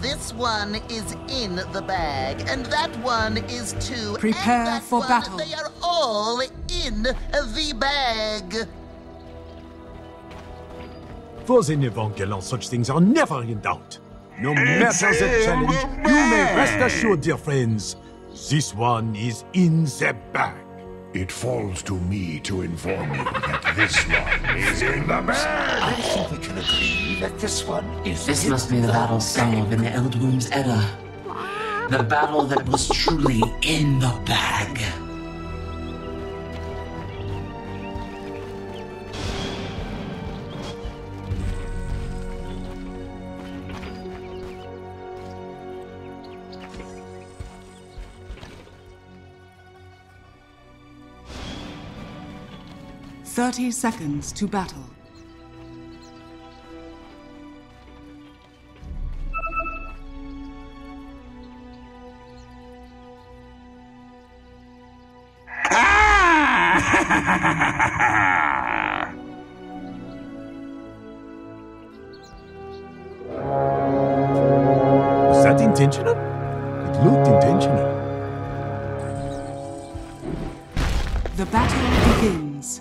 This one is in the bag, and that one is too. Prepare and that for one, battle. They are all in the bag. For the Nevangelan, such things are never in doubt. No matter the challenge, you may rest assured, dear friends, this one is in the bag. It falls to me to inform you that this one is in the bag. I think we can agree that this one is. This must be the battle sung of in the Eldwomb's Edda. The battle that was truly in the bag. "30 seconds to battle. Was that intentional? It looked intentional. The battle begins.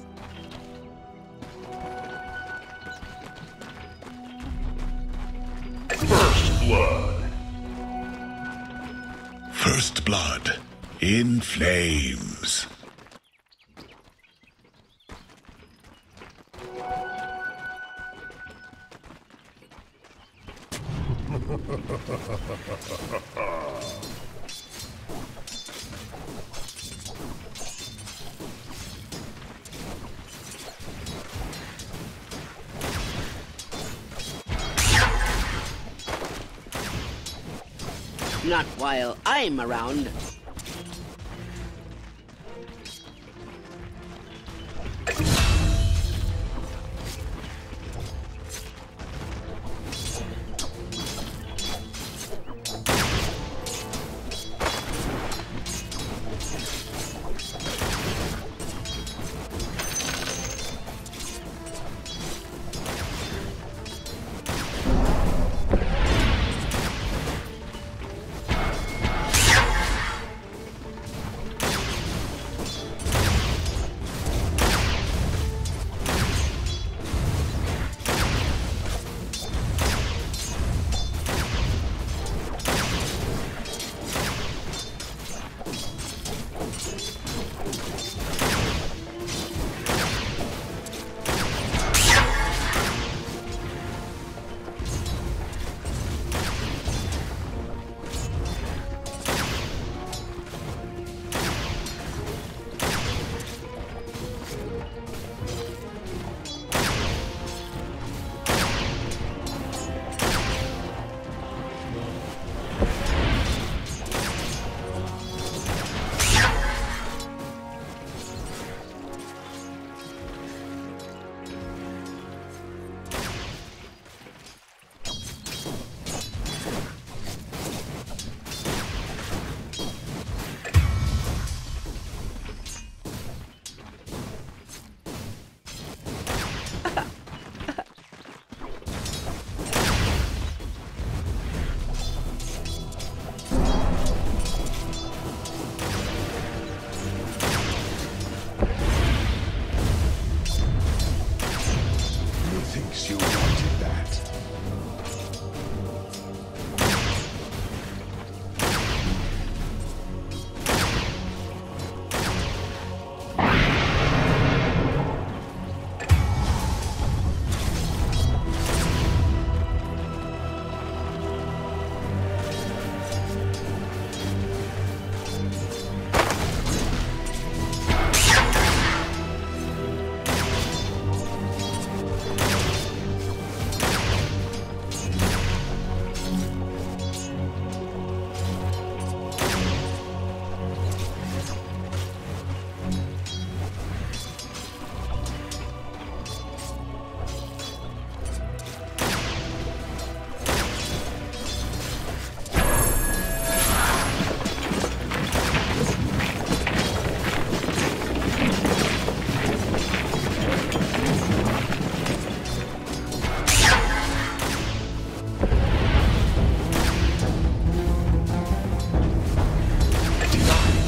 First blood. First blood in flames. Not while I'm around.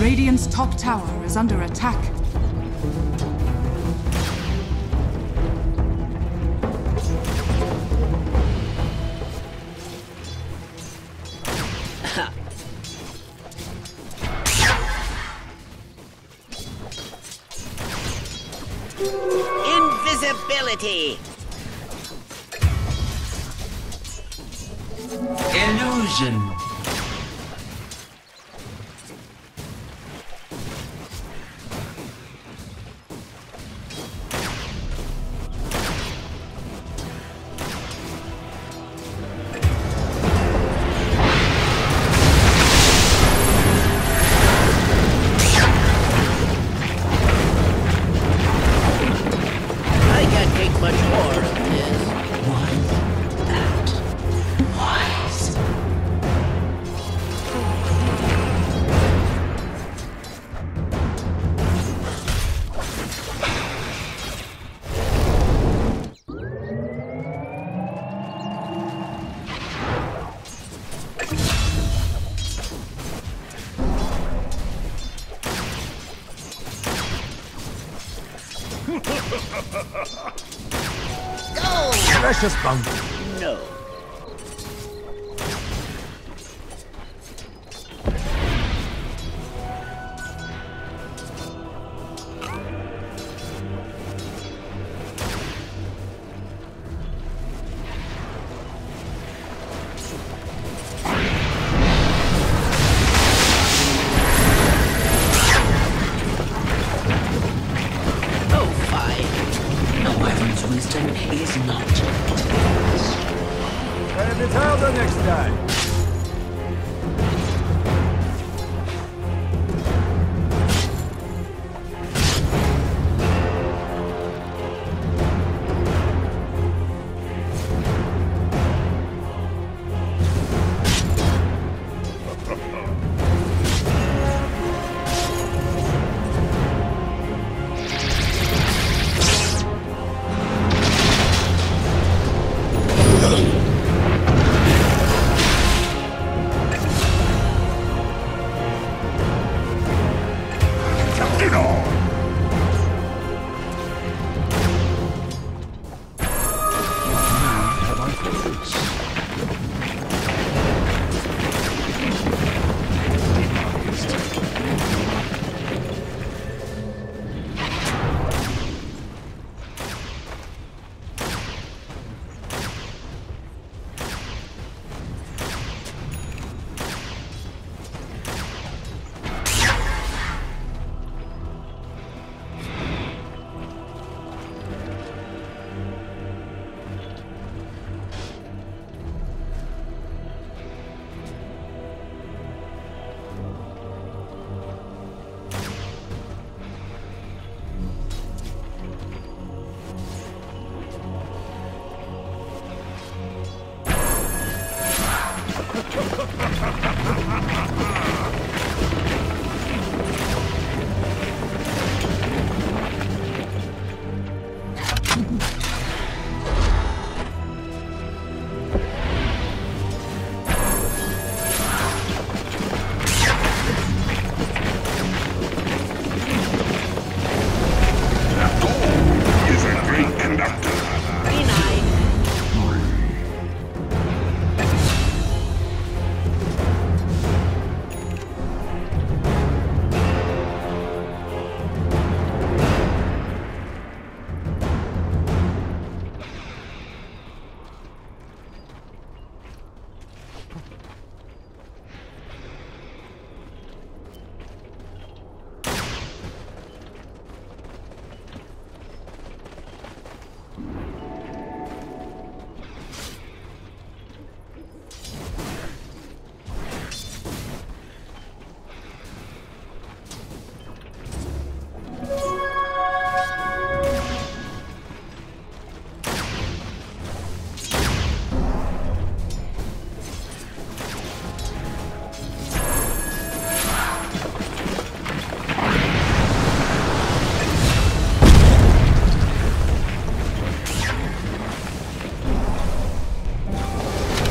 Radiant's top tower is under attack. Invisibility! Illusion. Go! Precious bounty. No. Wisdom is not. And it's held the next time.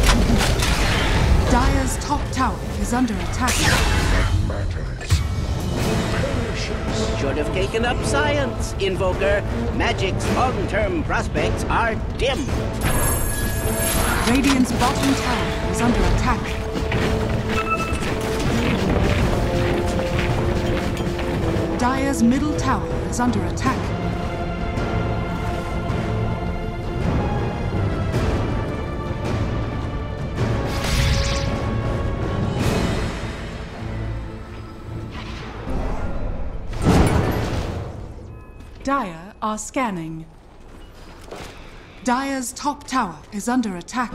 Dire's top tower is under attack. That matters. precious. Should have taken up science, Invoker. Magic's long-term prospects are dim. Radiant's bottom tower is under attack. Dire's middle tower is under attack. Dire are scanning. Dire's top tower is under attack.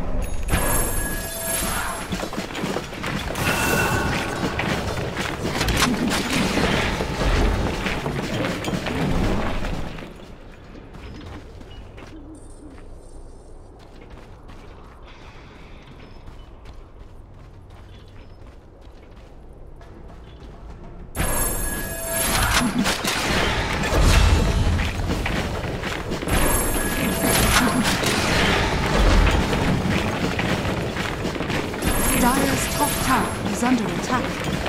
Dire's top tower is under attack.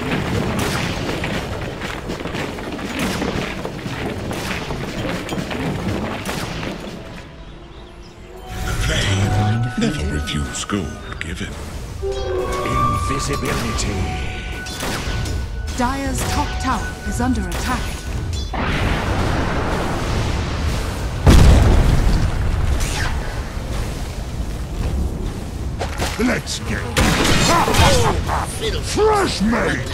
They never refuse gold given. Invisibility. Dire's top tower is under attack. Let's get fresh meat!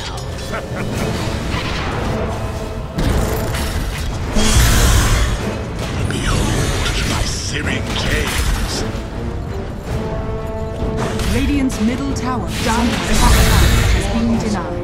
Behold my searing caves! Radiant's middle tower is under attack has been denied.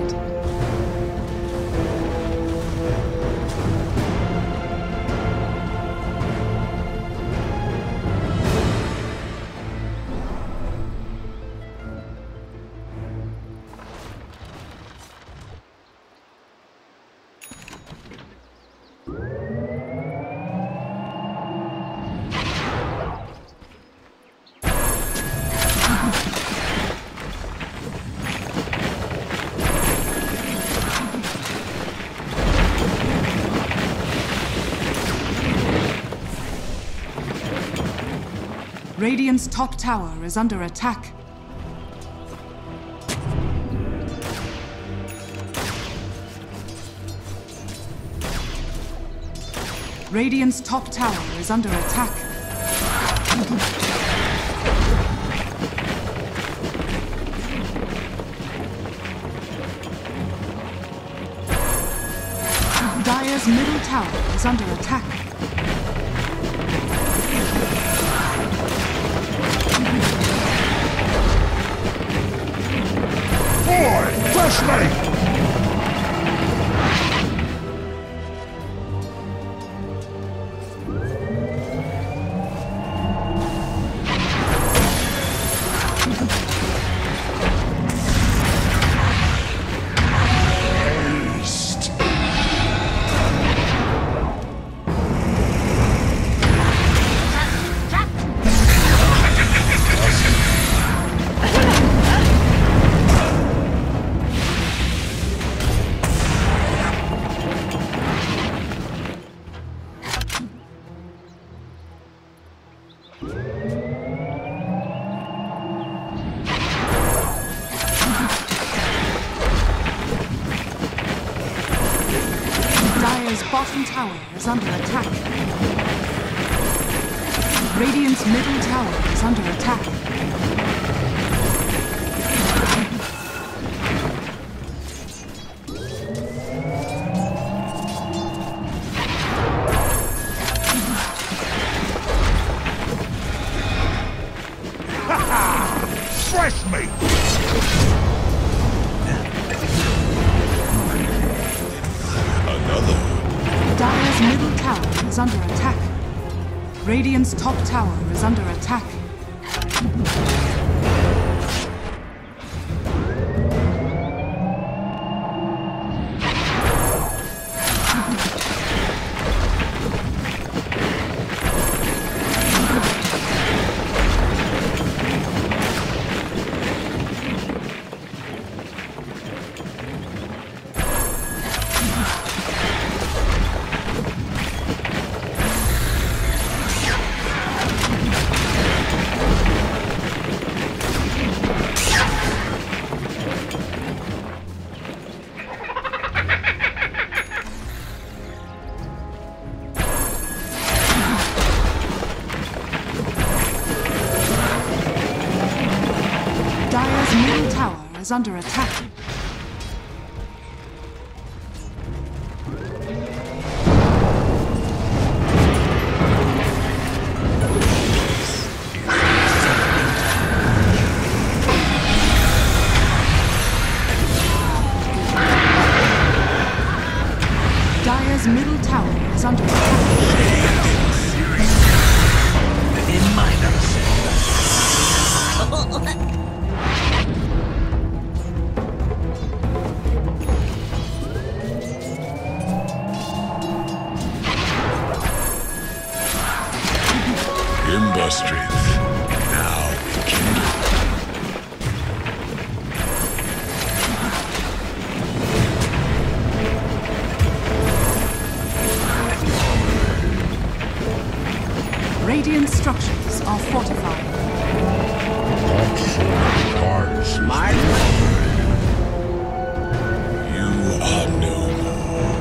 Radiant's top tower is under attack. Radiant's top tower is under attack. Dire's middle tower is under attack. Boy, fresh meat! Bottom tower is under attack. Radiant's middle tower is under attack. Fresh meat! Dire's middle tower is under attack. Radiant's top tower is under attack. is under attack. Dire's middle tower is under attack. In minor. Imba strength. Now rekindle. Radiant structures are fortified. Smart. You are no more.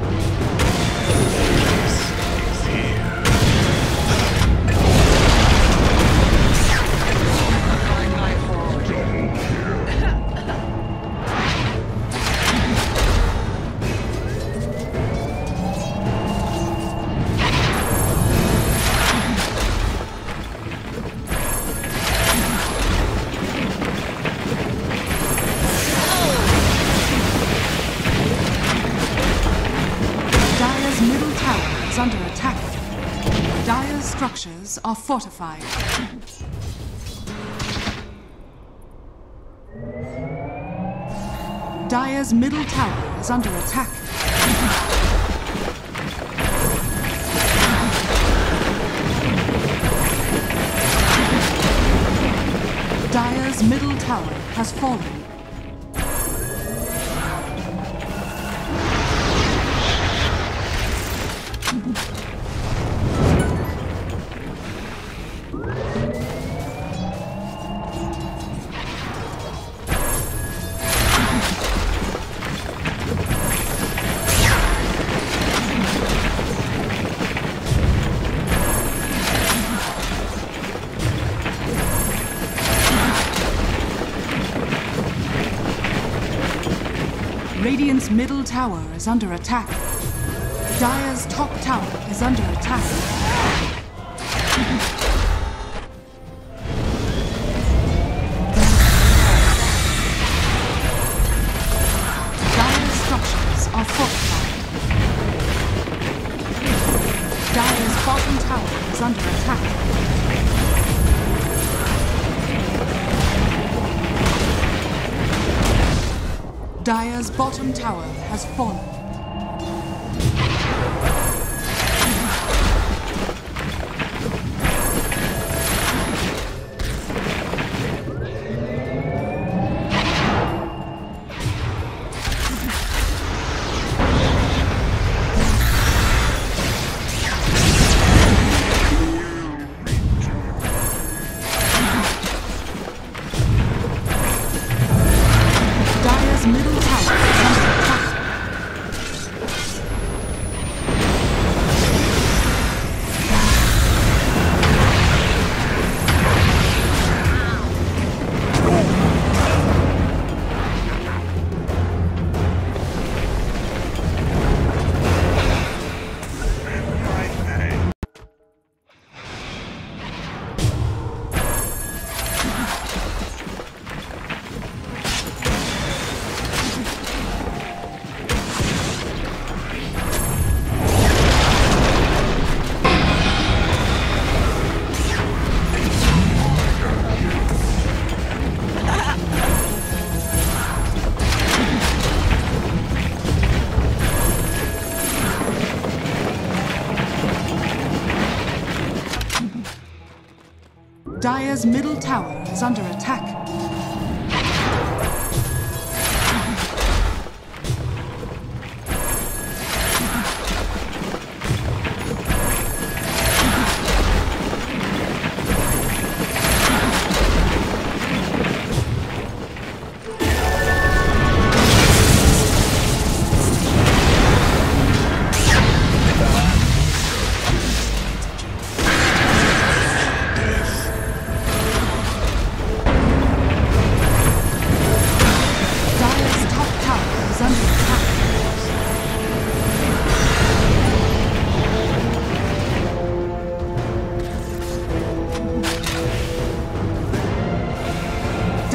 Dire's middle tower is under attack. Dire's structures are fortified. Dire's middle tower is under attack. Dire's middle tower has fallen. Radiant's middle tower is under attack. Dire's top tower is under attack. Dire's structures are fortified. Dire's bottom tower is under attack. Dire's bottom tower has fallen. Middle tower is under attack. Dire's middle tower is under attack.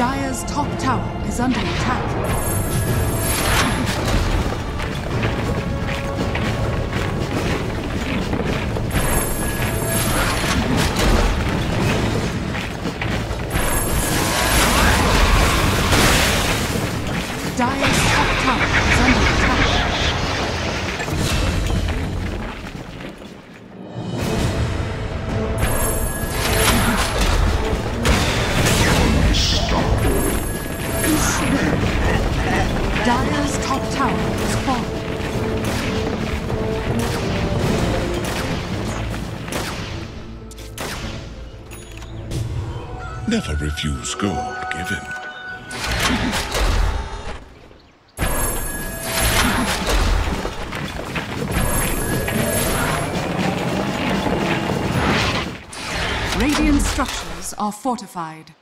Dire's top tower is under attack. Dire's top tower is under attack. Dire's top tower is falling. Never refuse gold given. Radiant structures are fortified.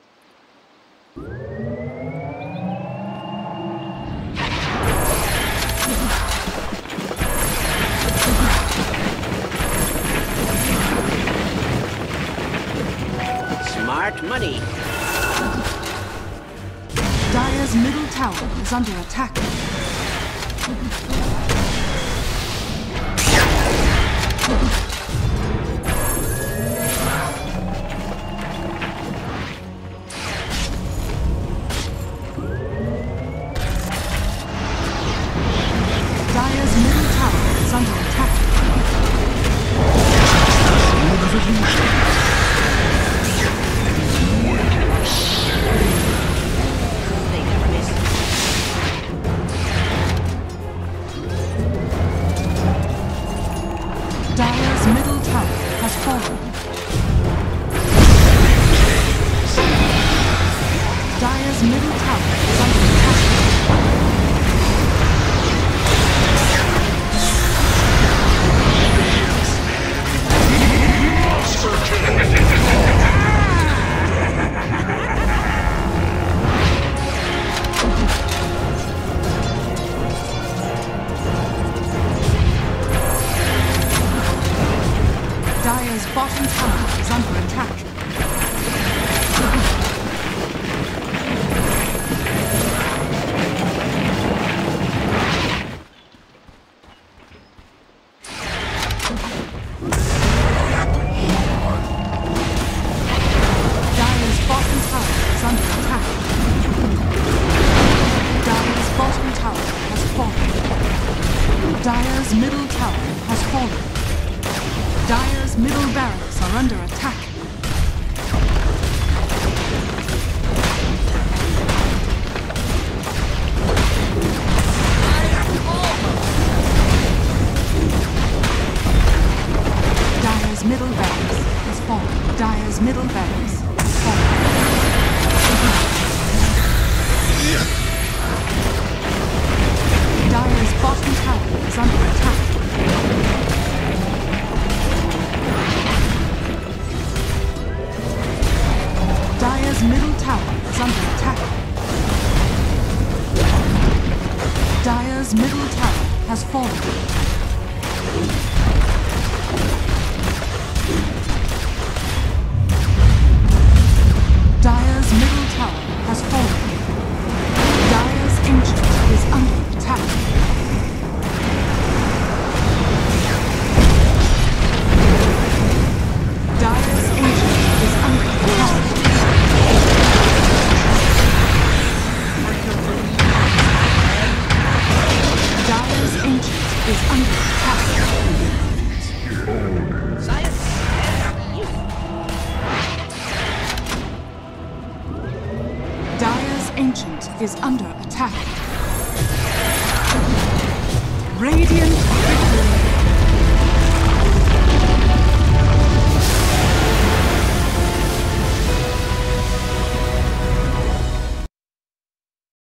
Smart money. Dire's middle tower is under attack. Dire's middle tower is under attack. They never miss. Dire's middle tower has fallen. Dire's middle tower is under attack. Dire's bottom tower is under attack. Dire's bottom tower is under attack. Dire's bottom tower has fallen. Dire's middle tower has fallen. Dire's middle barracks are under attack. Dire's middle barracks has fallen. Dire's middle barracks has fallen. Dire's bottom tower is under attack. Dire's middle tower is under attack. Dire's middle tower has fallen. Dire's middle tower has fallen. Dire's ancient is under attack. Dire's ancient is under attack. Dire's ancient is under attack. Science. Dire's ancient is under attack. Radiant